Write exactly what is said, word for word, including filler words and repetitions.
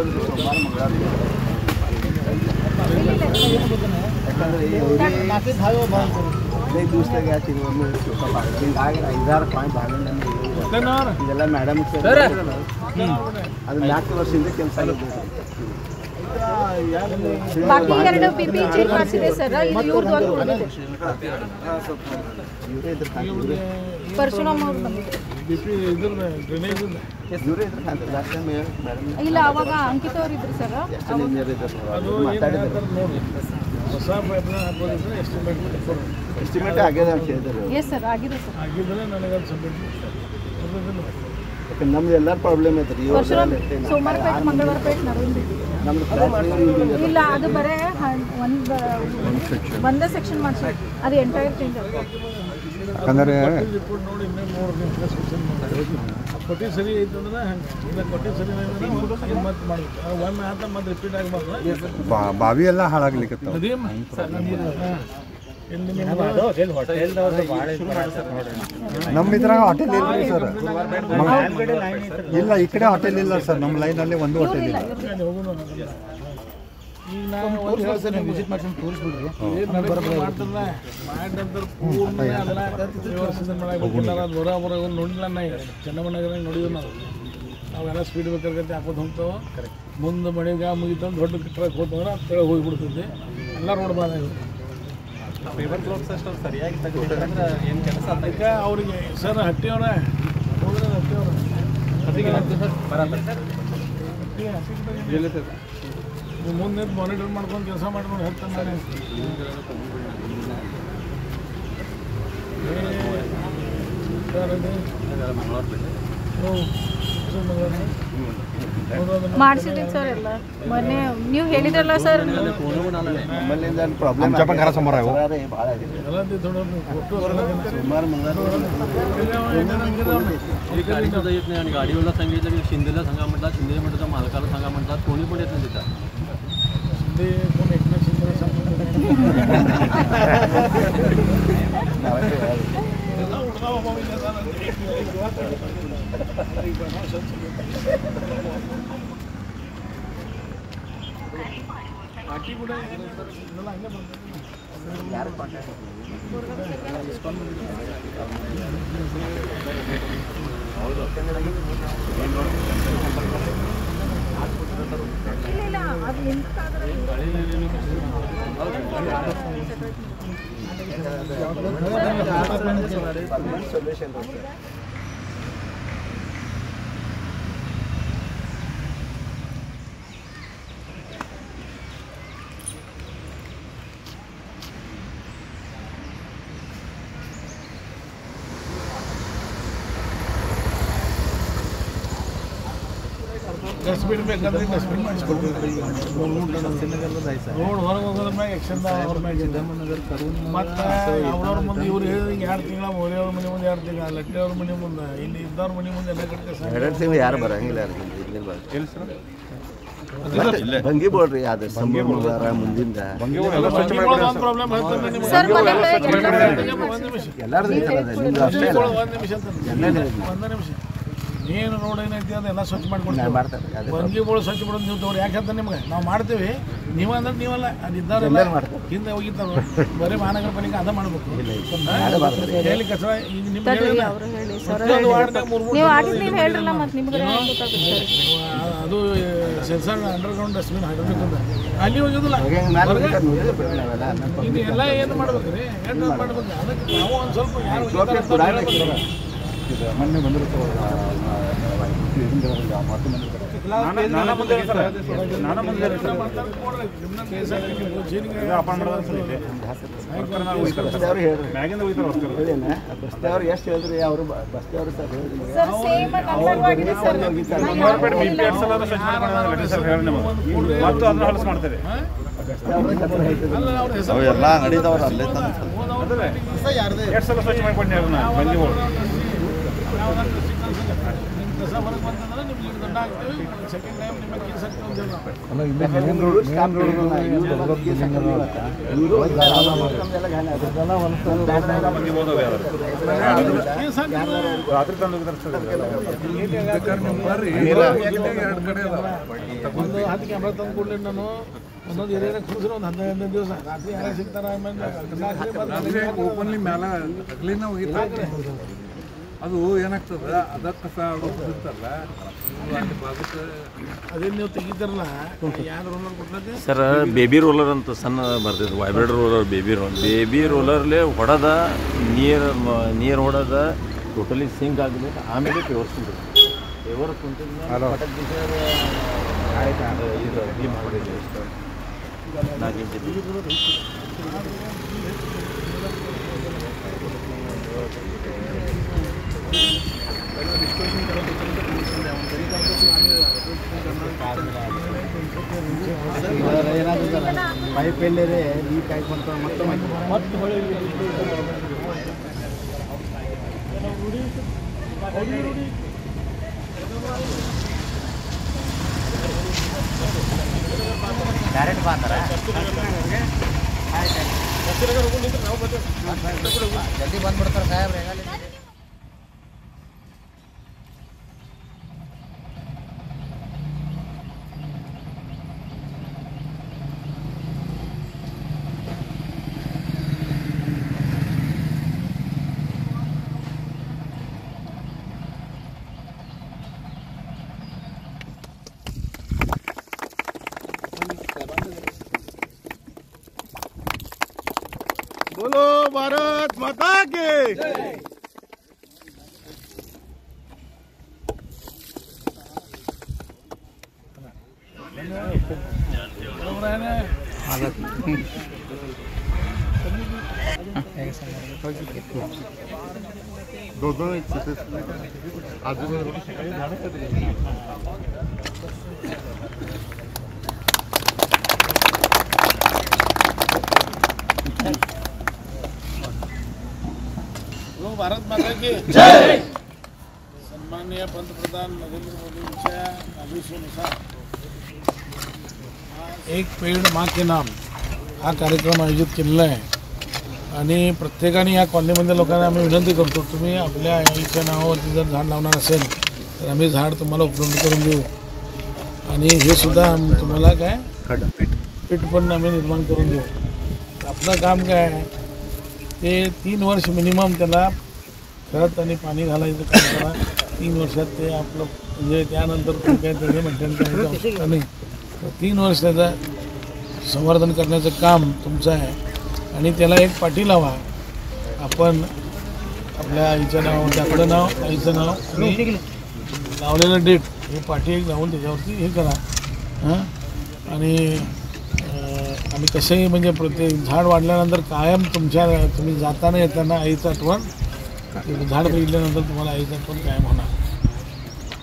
ಸೋಮವಾರ ಮಂಗಳವಾರ ಯಾಕಂದ್ರೆ ಹದಿನೈದು ದಿವಸದಾಗ ಯಾಕೆ ಒಮ್ಮೆ ಹಿಂಗಾಗಿ ಐದಾರು ಪಾಯಿಂಟ್ ಭಾಗ ಇದೆಲ್ಲ ಮೇಡಮ್ ಅದು ನಾಲ್ಕು ವರ್ಷದಿಂದ ಕೆಲಸ ಆಗಿದೆ. ಬಾಕಿ ಎರಡು ಪಿಪಿ ಚೆಕ್ ಮಾಡಿಸಿದೆ ಸರ್. ಇದು ಇವ್ರದ್ದು ಒಂದು ಉಳಿದಿದೆ. ಇವರೇ ಇದ್ರ ಕಾಣ್ತಿದ್ರು ಪರಶುರಾಮ್ ಅವರು ಬಂದಿದ್ರು. ಇಲ್ಲ ಅವಾಗ ಅಂಕಿತ ಅವ್ರು ಇದ್ರು ಸರ್. ಎಸ್ಟಿಮೇಟ್ ಆಗ್ಯದ ಅಂತ ಹೇಳಿದ್ರು. ಎಸ್ ಸರ್ ಆಗಿದೆ ಸರ್. ಯಾಕಂದ್ರೆ ನಮ್ದು ಎಲ್ಲ ಪ್ರಾಬ್ಲಮ್ ಐತ್ರಿ. ಸೋಮವಾರ ಪೇಟ್ ಮಂಗಳವಾರ ಪೇಟ್ ನಡುವೆ ಇಲ್ಲ ಅದು ಬರೇ ಒಂದು ಒಂದೇ ಸೆಕ್ಷನ್ ಮಾಡಿಸಿ ಅದು ಎಂಟೈರ್ ಚೇಂಜ್ ಯಾಕಂದರೆ ಕೊಟ್ಟಿ ಸರಿ ಐತೆ ಅಂದ್ರೆ ಹಂಗೆ ಕೊಟ್ಟಿ ಸರಿ ಮತ್ತೆ ಮಾಡ್ಬೇಕು ಒಮ್ಮೆ ಆತ ಮತ್ತೆ ರಿಪೀಟ್ ಆಗಬಾರ್ದು. ಬಾವಿ ಎಲ್ಲ ಹಾಳಾಗ್ಲಿಕ್ಕೆ ನಮ್ಮ ಇದ್ರಾಗ ಹೋಟೆಲ್ ಇಲ್ಲ ಸರ್. ಇಲ್ಲ ಈ ಕಡೆ ಹೋಟೆಲ್ ಇಲ್ಲ ಸರ್. ನಮ್ಮ ಲೈನಲ್ಲಿ ಒಂದು ಹೋಟೆಲ್ ಇಲ್ಲ. ಈಗ ನಾವು ಒಂದು ಹೇಳ್ತೇನೆ ವಿಸಿಟ್ ಮಾಡ್ಕೊಂಡು ತೋರಿಸ್ಬಿಡ್ರಿ ಮಾಡ್ತಾರಲ್ಲ ಮಾಡಿದಂತ ಪೂರ್ಣ ಎಲ್ಲ ವ್ಯವಸ್ಥೆ ಮಾಡಬೇಕಿಲ್ಲ. ಅದು ಹೊರ ಹೊರ ನೋಡಿಲ್ಲ ನಾ ಈಗ ಚೆನ್ನಮ್ಮನಗರ ನೋಡಿದ್ವಿ ನಾವು. ನಾವೆಲ್ಲ ಸ್ಪೀಡ್ ಬೇಕಾಗತ್ತೆ ಹಾಕೋದು ಹೋಗ್ತಾವೆ. ಮುಂದೆ ಮಳೆಗೆ ಮುಗಿತಂದು ದೊಡ್ಡ ಟ್ರಕ್ ಹೋಗ್ತಂದ್ರೆ ಅದು ತೆಳಗೆ ಹೋಗಿಬಿಡ್ತೈತಿ. ಎಲ್ಲ ರೋಡ್ ಬಾಧ ಸರಿಯಾಗಿ ಏನು ಕೆಲಸ ಅದಕ್ಕೆ ಅವ್ರಿಗೆ ಸರ್ ಹಟ್ಟಿಯವ್ರೆ ಹೋದ್ರೆ ಹಟ್ಟಿಯವ್ರೆ ಮುಂದೆ ಮಾನಿಟರ್ ಮಾಡ್ಕೊಂಡು ಕೆಲಸ ಮಾಡ್ಕೊಂಡು ಹೇಳ್ತಾನೆ. ಮಾಡಿಸಿದ್ದೀನಿ ಸರ್ ಎಲ್ಲ ಮೊನ್ನೆ ನೀವು ಹೇಳಿದ್ರಲ್ಲ ಸರ್. ಪ್ರಾಬ್ಲಮ್ गाडीवाला सांगितलं की शिंदेला सांगा म्हटलं. शिंदे म्हटलं मालकाला सांगा म्हटलं. कोणी पण येत नाही तिथं. शिंदे कोण एकनाथ शिंदेला बाकी ಕೂಡ ಎಲ್ಲ ಹಂಗೆ ಬರ್ತಾರೆ. ಯಾರು ಇಲ್ಲ ಅದು ಎಂತಾದರೂ ಸೊಲ್ಯೂಷನ್ ಡಸ್ಟ್ಬಿನ್ ಬೇಕಂದ್ರೆ ಡಸ್ಟ್ಬಿನ್ ಮಾಡಿಸ್ಕೊಡ್ತೀವಿ. ರೋಡ್ ಹೊರಗೆ ಹೋಗೋದ್ರ ಮ್ಯಾಗ ಎಕ್ಷನ್ ಅವ್ರ ಮ್ಯಾಗ ಮತ್ತು ಅವ್ರವ್ರ ಮುಂದೆ ಇವ್ರು ಹೇಳಿದ್ರೆ ಎರಡು ತಿಂಗಳ ಮೋರಿಯವ್ರ ಮನೆ ಮುಂದೆ ಎರಡು ತಿಂಗಳ ಲಟ್ಟಿಯವ್ರ ಮನೆ ಮುಂದೆ ಇಲ್ಲಿ ಇದ್ದವ್ರ ಮನೆ ಮುಂದೆ ಎಲ್ಲ ಕಡೆ ಎರಡು ತಿಂಗಳು ಯಾರು ಬರಂಗಿಲ್ಲ. ಭಂಗಿ ಬೋಳ್ರಿ ಅದು ಸಂಬಂಧ ಮುಂದಿಂದ ಪ್ರಾಬ್ಲಮ್ ಸರ್ ಎಲ್ಲಾರ್ದು ನಿಮ್ದು ಅಷ್ಟೇ ಅಲ್ಲ. ಒಂದು ನಿಮಿಷ ಒಂದು ನಿಮಿಷ ಏನು ರೋಡ್ ಏನೈತಿ ಅದೆಲ್ಲ ಸ್ವಚ್ಛ ಮಾಡ್ಕೊಡ್ತೀವಿ. ಮಾಡ್ತಾರೆ ಬಂಗಿಗಳು ಸ್ವಚ್ಛ ಮಾಡೋದು ನೀವು ತಗೋರಿ. ಯಾಕಂತ ನಿಮ್ಗೆ ನಾವು ಮಾಡ್ತೀವಿ. ನೀವು ಅಂದ್ರೆ ನೀವಲ್ಲ ಅದು ಇದ್ದವರೆಲ್ಲ ಹಿಂದೆ ಹೋಗಿರ್ತಾವೆ. ಬರೀ ಮಹಾನಗರ ಪಾಲಿಕೆ ಅದ ಮಾಡಬೇಕು. ಹೇಳಿ ಕಚರ ಈಗ ನಿಮ್ಗೆ ಅದು ಸೆನ್ಸರ್ ಅಂಡರ್ಗ್ರೌಂಡ್ ಡಸ್ಟ್ಬಿನ್ ಹಾಕಬೇಕು ಅಂತ ಅಲ್ಲಿ ಹೋಗೋದಿಲ್ಲ. ಇದು ಎಲ್ಲ ಏನು ಮಾಡ್ಬೇಕು ರೀ ಏನು ಮಾಡ್ಬೇಕು. ಅದಕ್ಕೆ ನಾವು ಒಂದು ಸ್ವಲ್ಪ ಯಾರು ಮೊನ್ನೆ ಬಂದಿರ್ತಾವೆ ಬಸ್ತಿಯವ್ರು ಎಷ್ಟು ಹೇಳಿದ್ರಿ ಅವರು ಬಸ್ತಿಯವರು ಸರ್ ಎಲ್ಲ ನಡೀತಾವ್ರ ಅಲ್ಲೇ ಎರಡು ಸಲ ಸ್ವಚ್ಛ ಮಾಡಿಕೊಂಡು ಬಂದಿಗಳು तसा फरक ಬಂತಂದ್ರೆ ನಿಮ್ಗೆ ದಂಡ ಹಾಕ್ತೀವಿ ಸೆಕೆಂಡ್ ಟೈಮ್ ನಿಮಗೆ ಕೇಸ್ ಹಾಕ್ತೀವಿ ಅಂತ ಹೇಳಿ ಅಲ್ಲ ಇಲ್ಲಿ main road main road case ಹಾಕ್ತೀವಿ ರಾತ್ರಿ ತಂದು ಒಂದು ಹತ್ತು ಕ್ಯಾಮ್ರಾ ತಂದು ಕೊಡ್ಲಿ ನಾನು ಒಂದೊಂದು ಏರಿಯಾದಾಗ ಕೂರಿಸಿದ್ರೆ ಒಂದು ಹದಿನೈದು ಹದಿನೈದು ದಿವಸ ರಾತ್ರಿ ಯಾರು ಸಿಗ್ತಾರ ಆಮೇಲೆ ಓಪನ್ಲಿ ಮೇಲೆ ಅಗ್ಲಿನ ಹೋಗಿರ್ತಾರೆ ಅದು ಏನಾಗ್ತದೆ ಅದಕ್ಕೆ ಸಹ ಇರ್ತಾರಲ್ಲ ಅದೇ ನೀವು ತೆಗಿತಾರಲ್ಲ ಯಾರು ರೋಲರ್ ಕೊಡ್ಲಕ್ಕೆ ಸರ್ ಬೇಬಿ ರೋಲರ್ ಅಂತ ಸಣ್ಣ ಬರ್ತಿತ್ತು vibrate roller baby roll baby ರೋಲರ್ಲೆ ಹೊಡೆದ ನೀರು ನೀರು ಹೊಡೆದ ಟೋಟಲಿ ಸಿಂಕ್ ಆಗಬೇಕು ಆಮೇಲೆ ಪೇವರ್ ಕುಂಟಿದೆ ಪೇವರ್ ಕುಂಟಿದ ಪಟಕ್ ಆಯ್ತು ಇದು ಅಗ್ಲಿ ಮಾಡಬೇಕು ನಾಲ್ಕು ಇಂಚ್ ಏನಾಗುತ್ತಲ್ಲ ಪೈಪ್ ಎಲ್ಲೇ ಲೀಕ್ ಆಗಿ ಬಂತ ಮತ್ತೆ ಮತ್ತೆ ಹೊಳೆ ಡೈರೆಕ್ಟ್ ಬಾಂದ್ರೆ ಜಲ್ದಿ ಬಂದ್ಬಿಡ್ತಾರೆ ಸಾಹೇಬ್ರೆ बोलो भारत माता के दो दो आजू भारत माता की जय। सन्माननीय पंतप्रधान नरेंद्र मोदींच्या आदेशानुसार एक पेड़ माँ के नाम हा कार्यक्रम आयोजित केलेला आहे आणि प्रत्येकाने या कॉलनीमधल्या लोकांना आम्ही विनंती करतो तुम्ही आपल्या आईच्या नावावरती जर झाड लावणार असेल तर आम्ही झाड तुम्हाला उपलब्ध करून देऊ आणि हे सुद्धा तुम्हाला काय पीठ पण आम्ही निर्माण करून देऊ. आपलं काम काय आहे ते तीन वर्ष मिनिमम त्याला खत आणि पाणी घालायचं काम करा. तीन वर्षात ते आपलं म्हणजे त्यानंतर तुम्ही काय त्याचे मेंटेन करायचं आवश्यकता नाही. तीन वर्ष त्याचं संवर्धन करण्याचं काम तुमचं आहे आणि त्याला एक पाटी लावा. आपण आपल्या आईचं नाव त्याकडं नाव आईचं नाव आणि लावलेलं डेट हे पाठी एक लावून त्याच्यावरती हे करा हां. आणि आम्ही कसंही म्हणजे प्रत्येक झाड वाढल्यानंतर कायम तुमच्या तुम्ही जाताना येताना आईचं आठवण झाड बघितल्यानंतर तुम्हाला आईचं आठवण कायम होणार.